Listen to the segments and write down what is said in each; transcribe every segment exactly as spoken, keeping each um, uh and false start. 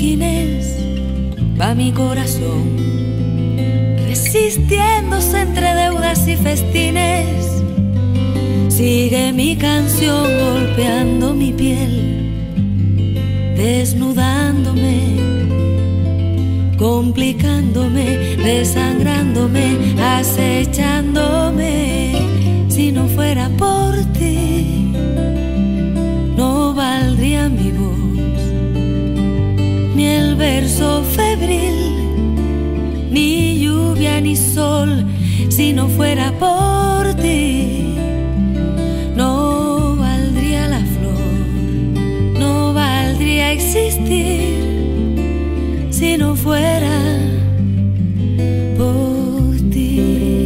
festines va mi corazón, resistiéndose entre deudas y festines. Sigue mi canción golpeando mi piel, desnudándome, complicándome, desangrándome, acechándome. Si no fuera por ti, no valdría mi voz, ni el verso febril, ni lluvia ni sol. Si no fuera por ti, no valdría la flor, no valdría existir. Si no fuera por ti.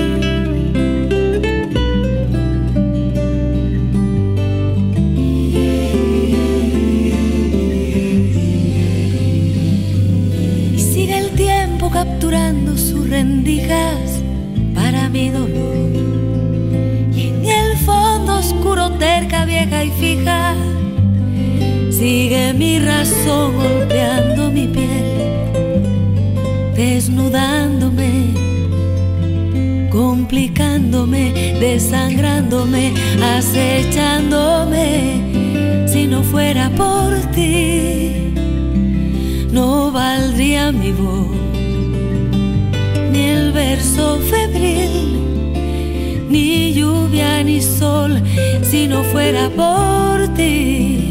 Y sigue el tiempo capturando sus rendijas para mi dolor, y en el fondo oscuro, terca, vieja y fija, sigue mi razón golpeando mi piel, desnudándome, complicándome, desangrándome, acechándome. Si no fuera por ti, no valdría mi voz, ni el verso febril, ni lluvia ni sol. Si no fuera por ti,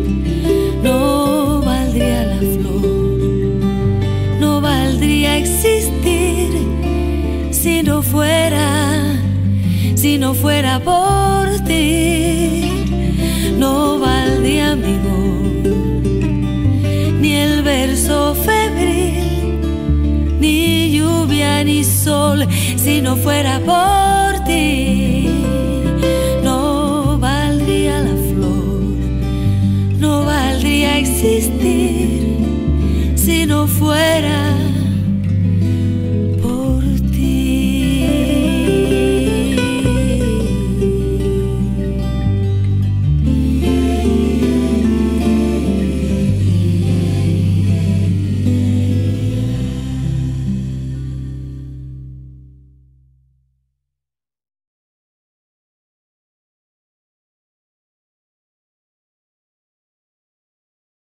no valdría la flor, no valdría existir. Si no fuera, si no fuera por ti, no valdría mi voz, ni el verso febril, ni lluvia ni sol. Si no fuera por ti, no valdría la flor, no valdría existir. Si no fuera